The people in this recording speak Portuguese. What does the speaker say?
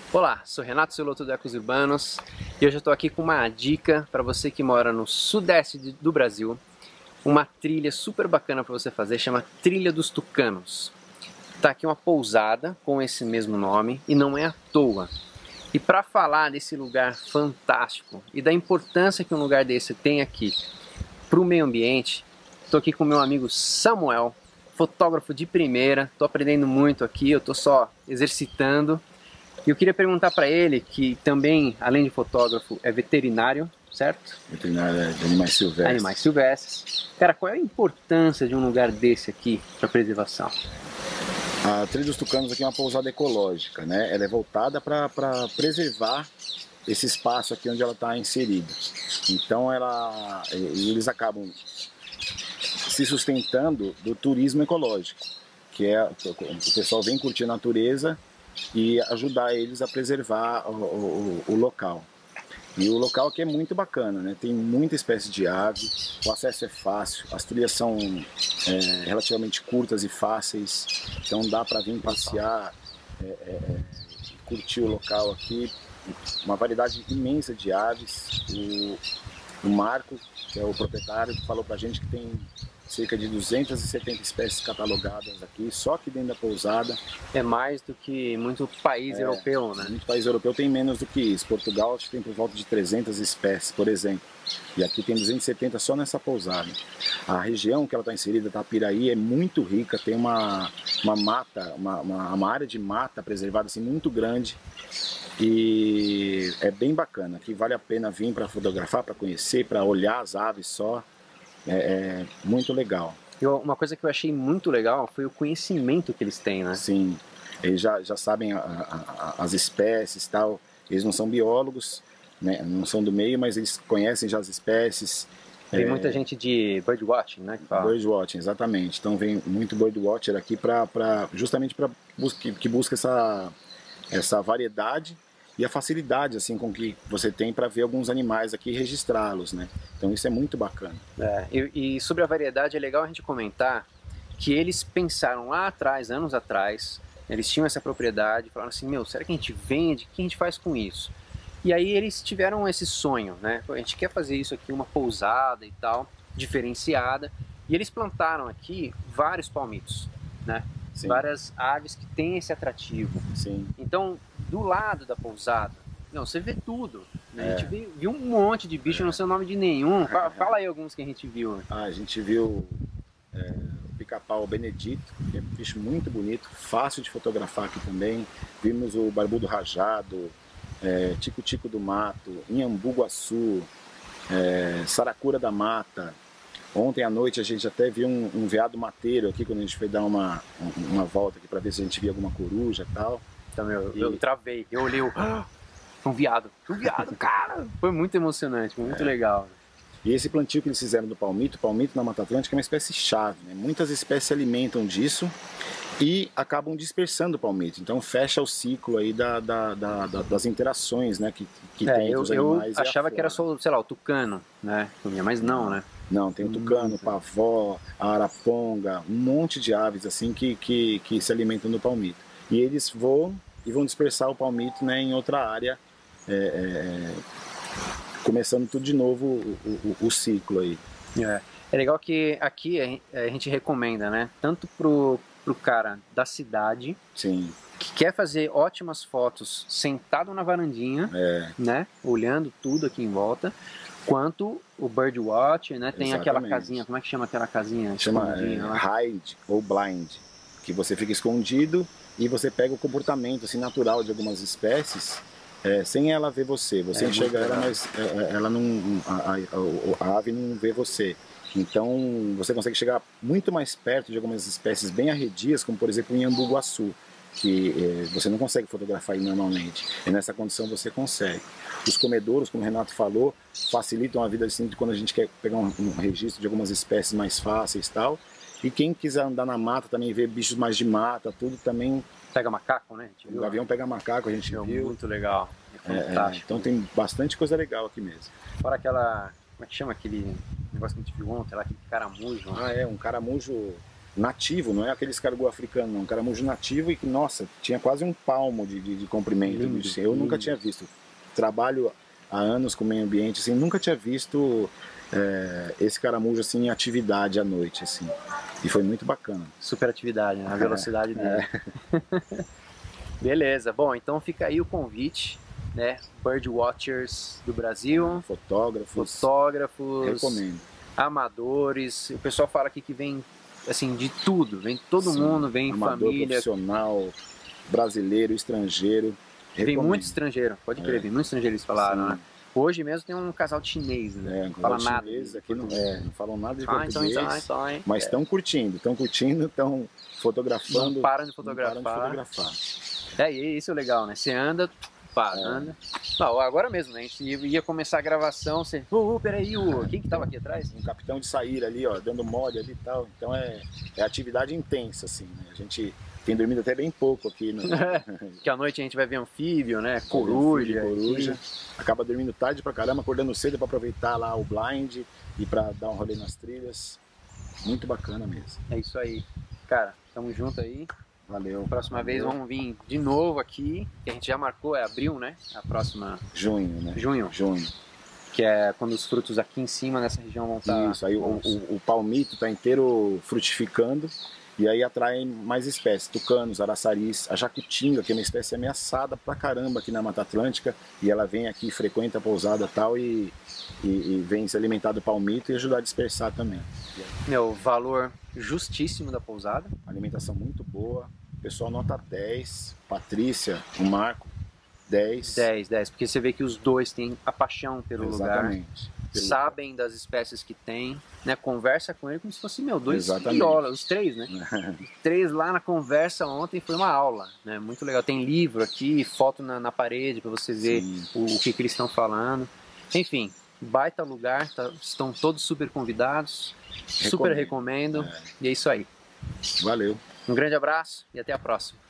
Olá, sou Renato Celoto do Ecos Urbanos e hoje eu estou aqui com uma dica para você que mora no sudeste do Brasil. Uma trilha super bacana para você fazer, chama Trilha dos Tucanos. Tá aqui uma pousada com esse mesmo nome e não é à toa. E para falar desse lugar fantástico e da importância que um lugar desse tem aqui para o meio ambiente, estou aqui com meu amigo Samuel, fotógrafo de primeira. Estou aprendendo muito aqui, eu estou só exercitando. E eu queria perguntar para ele, que também, além de fotógrafo, é veterinário, certo? Veterinário de animais silvestres. Animais silvestres. Cara, qual é a importância de um lugar desse aqui para preservação? A Trilha dos Tucanos aqui é uma pousada ecológica, né? Ela é voltada para preservar esse espaço aqui onde ela está inserida. Então eles acabam se sustentando do turismo ecológico, que é o pessoal vem curtir a natureza e ajudar eles a preservar o local. E o local aqui é muito bacana, né? Tem muita espécie de ave, o acesso é fácil, as trilhas são relativamente curtas e fáceis, então dá para vir passear, curtir o local aqui. Uma variedade imensa de aves. O Marco, que é o proprietário, falou pra gente que tem cerca de 270 espécies catalogadas aqui, só aqui dentro da pousada. É mais do que muito país europeu, né? Muito país europeu tem menos do que isso. Portugal acho que tem por volta de 300 espécies, por exemplo. E aqui tem 270 só nessa pousada. A região que ela está inserida, Tapiraí, é muito rica, tem uma mata, uma área de mata preservada assim, muito grande. E é bem bacana, aqui vale a pena vir para fotografar, para conhecer, para olhar as aves só. É muito legal. E uma coisa que eu achei muito legal foi o conhecimento que eles têm, né? Sim, eles já sabem as espécies e tal. Eles não são biólogos, né? Não são do meio, mas eles conhecem já as espécies. Tem muita gente de birdwatching, né? Que fala. Birdwatching, exatamente. Então vem muito birdwatcher aqui justamente para que busca essa variedade e a facilidade assim com que você tem para ver alguns animais aqui e registrá-los, né? Então isso é muito bacana. E sobre a variedade é legal a gente comentar que eles pensaram lá atrás, anos atrás, eles tinham essa propriedade, falaram assim, meu, será que a gente vende? O que a gente faz com isso? E aí eles tiveram esse sonho, né? A gente quer fazer isso aqui, uma pousada e tal, diferenciada, e eles plantaram aqui vários palmitos, né? Sim. Várias aves que têm esse atrativo. Sim. Então, do lado da pousada, não, você vê tudo. Né? A gente viu um monte de bicho, eu não sei o nome de nenhum. Fala aí alguns que a gente viu. A gente viu o pica-pau Benedito, que é um bicho muito bonito, fácil de fotografar aqui também. Vimos o barbudo rajado, tico-tico do mato, inhambu-guaçu, saracura da mata. Ontem à noite a gente até viu um veado mateiro aqui, quando a gente foi dar uma volta aqui para ver se a gente via alguma coruja e tal. Então, eu travei, eu olhei um viado, cara! Foi muito emocionante, foi muito legal. E esse plantio que eles fizeram do palmito na Mata Atlântica é uma espécie-chave, né? Muitas espécies se alimentam disso e acabam dispersando o palmito. Então fecha o ciclo aí das interações, né, que tem entre os animais. Eu achava que era só, sei lá, o tucano, né? Mas não, né? Não, tem o tucano, o pavó, a araponga, um monte de aves assim que se alimentam do palmito. E eles voam e vão dispersar o palmito, né, em outra área, começando tudo de novo o ciclo aí. É legal que aqui a gente recomenda, né, tanto pro cara da cidade, sim, que quer fazer ótimas fotos sentado na varandinha, né, olhando tudo aqui em volta, quanto o birdwatch, né, tem aquela casinha, como é que chama aquela casinha? Chama hide ou blind, que você fica escondido e você pega o comportamento assim, natural de algumas espécies, sem ela ver você. Você enxerga ela, mas ela não, a ave não vê você. Então você consegue chegar muito mais perto de algumas espécies bem arredias, como por exemplo o inhambu-guaçu, que você não consegue fotografar aí normalmente. E nessa condição você consegue. Os comedouros, como o Renato falou, facilitam a vida assim, quando a gente quer pegar um registro de algumas espécies mais fáceis e tal. E quem quiser andar na mata também, ver bichos mais de mata, tudo também. Pega macaco, né? O gavião pega macaco, a gente viu. Muito legal. É fantástico. Então tem bastante coisa legal aqui mesmo. Fora aquela. Como é que chama aquele negócio que a gente viu ontem lá, aquele caramujo? Um caramujo nativo, não é aquele escargot africano, não. Um caramujo nativo e que, nossa, tinha quase um palmo de comprimento. Lindo, Eu lindo. nunca tinha visto. Trabalho há anos com o meio ambiente, assim, nunca tinha visto esse caramujo assim, em atividade à noite. Assim. E foi muito bacana. Super atividade, né? A velocidade dele. Beleza, bom, então fica aí o convite, né? Bird Watchers do Brasil, Fotógrafos, recomendo. Amadores, o pessoal fala aqui que vem assim de tudo, vem todo mundo, vem amador, família, profissional, brasileiro, estrangeiro. Vem muito estrangeiro, pode crer, vem muito estrangeiro, eles falaram, né? Hoje mesmo tem um casal de chinês, né? Não fala nada chinês, aqui não falam nada de português, então, mas estão curtindo, estão fotografando. Não param de fotografar. E isso é legal, né? Você anda, anda. Não, agora mesmo, né? A gente ia começar a gravação, você... peraí, quem que tava aqui atrás? Um capitão de saíra ali, ó, dando mole ali e tal. Então é atividade intensa, assim, né? A gente tem dormido até bem pouco aqui. Que à noite a gente vai ver anfíbio, né? Coruja. Acaba dormindo tarde pra caramba, acordando cedo pra aproveitar lá o blind e pra dar um rolê nas trilhas. Muito bacana mesmo. É isso aí. Cara, tamo junto aí. Valeu. Próxima vez vamos vir de novo aqui, que a gente já marcou, é abril, né? A próxima... Junho, né? Junho. Que é quando os frutos aqui em cima, nessa região, vão estar... Isso, aí o palmito tá inteiro frutificando e aí atrai mais espécies, tucanos, araçaris, a jacutinga, que é uma espécie ameaçada pra caramba aqui na Mata Atlântica, e ela vem aqui, frequenta a pousada e tal, e vem se alimentar do palmito e ajudar a dispersar também. Meu, valor justíssimo da pousada. Alimentação muito boa, pessoal nota 10, Patrícia, o Marco, 10. 10, porque você vê que os dois têm a paixão pelo lugar, sabem das espécies que tem, né? Conversa com ele como se fosse, dois violas, os três, né? Os três lá na conversa ontem foi uma aula, né? Muito legal, tem livro aqui, foto na parede para você ver o que eles estão falando. Enfim, baita lugar, estão todos super convidados, super recomendo, e é isso aí. Valeu. Um grande abraço e até a próxima.